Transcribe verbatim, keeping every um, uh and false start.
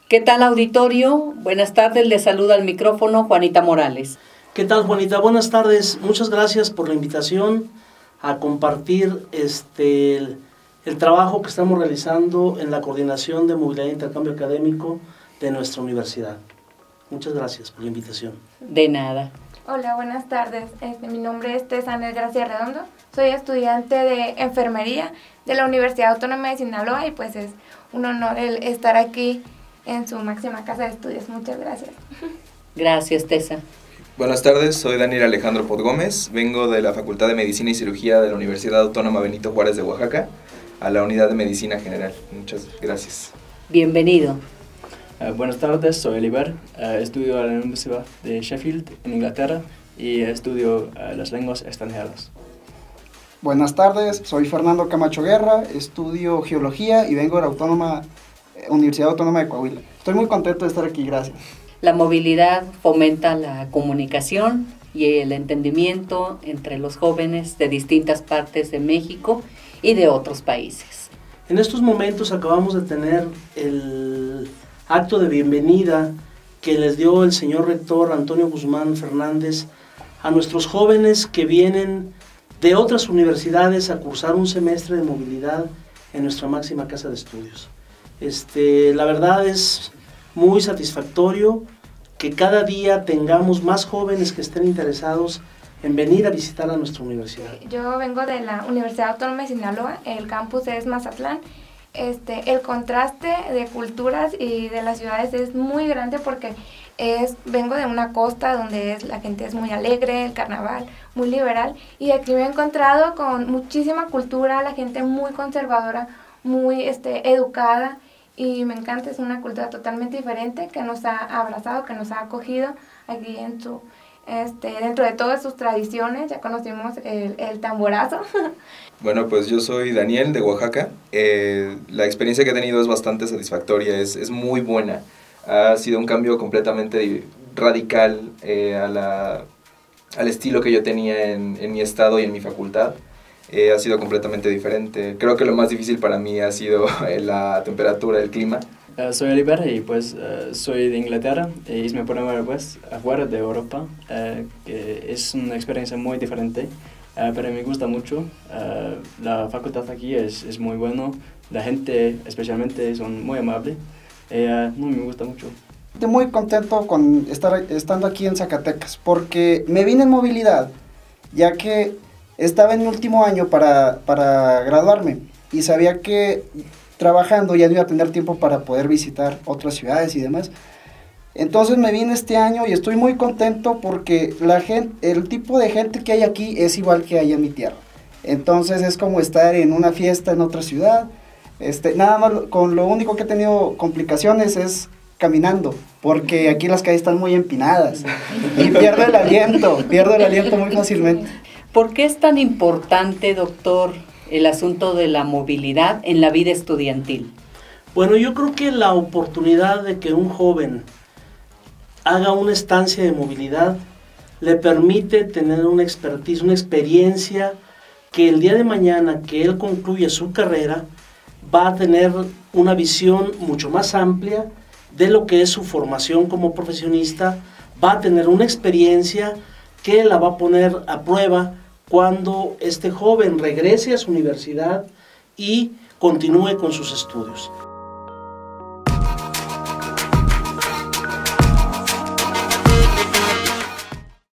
¿Qué tal, auditorio? Buenas tardes, les saluda al micrófono Juanita Morales. ¿Qué tal, Juanita? Buenas tardes, muchas gracias por la invitación a compartir este, el, el trabajo que estamos realizando en la coordinación de movilidad e intercambio académico de nuestra universidad. Muchas gracias por la invitación. De nada. Hola, buenas tardes. Este, mi nombre es Tesanel Gracia Redondo. Soy estudiante de enfermería de la Universidad Autónoma de Sinaloa y pues es un honor el estar aquí en su máxima casa de estudios. Muchas gracias. Gracias, Tesa. Buenas tardes, soy Daniel Alejandro Pot Gómez, vengo de la Facultad de Medicina y Cirugía de la Universidad Autónoma Benito Juárez de Oaxaca, a la Unidad de Medicina General. Muchas gracias. Bienvenido. Uh, buenas tardes, soy Eliber, uh, estudio a la Universidad de Sheffield en Inglaterra y estudio uh, las lenguas extranjeras. Buenas tardes, soy Fernando Camacho Guerra, estudio Geología y vengo de la Autónoma, Universidad Autónoma de Coahuila. Estoy muy contento de estar aquí, gracias. La movilidad fomenta la comunicación y el entendimiento entre los jóvenes de distintas partes de México y de otros países. En estos momentos acabamos de tener el acto de bienvenida que les dio el señor rector Antonio Guzmán Fernández a nuestros jóvenes que vienen de otras universidades a cursar un semestre de movilidad en nuestra máxima casa de estudios. Este, la verdad es muy satisfactorio que cada día tengamos más jóvenes que estén interesados en venir a visitar a nuestra universidad. Yo vengo de la Universidad Autónoma de Sinaloa, el campus es Mazatlán. Este, el contraste de culturas y de las ciudades es muy grande porque es, vengo de una costa donde es, la gente es muy alegre, el carnaval, muy liberal, y aquí me he encontrado con muchísima cultura, la gente muy conservadora, muy este, educada, y me encanta, es una cultura totalmente diferente que nos ha abrazado, que nos ha acogido aquí en su, este, dentro de todas sus tradiciones. Ya conocimos el, el tamborazo. Bueno, pues yo soy Daniel de Oaxaca. Eh, la experiencia que he tenido es bastante satisfactoria, es, es muy buena. Ha sido un cambio completamente radical eh, a la, al estilo que yo tenía en, en mi estado y en mi facultad. Eh, ha sido completamente diferente. Creo que lo más difícil para mí ha sido la temperatura, el clima. Uh, soy Oliver y pues uh, soy de Inglaterra y es mi primera vez afuera de Europa, uh, que es una experiencia muy diferente, uh, pero me gusta mucho. Uh, la facultad aquí es, es muy bueno, la gente especialmente son muy amables y uh, no, me gusta mucho. Estoy muy contento con estar estando aquí en Zacatecas porque me vine en movilidad, ya que estaba en mi último año para, para graduarme y sabía que trabajando ya no iba a tener tiempo para poder visitar otras ciudades y demás. Entonces me vine este año y estoy muy contento porque la gente, el tipo de gente que hay aquí es igual que hay en mi tierra. Entonces es como estar en una fiesta en otra ciudad. Este, nada más, con lo único que he tenido complicaciones es caminando, porque aquí las calles están muy empinadas y pierdo el aliento, pierdo el aliento muy fácilmente. ¿Por qué es tan importante, doctor, el asunto de la movilidad en la vida estudiantil? Bueno, yo creo que la oportunidad de que un joven haga una estancia de movilidad le permite tener una expertise, una experiencia que el día de mañana que él concluya su carrera va a tener una visión mucho más amplia de lo que es su formación como profesionista, va a tener una experiencia que la va a poner a prueba cuando este joven regrese a su universidad y continúe con sus estudios.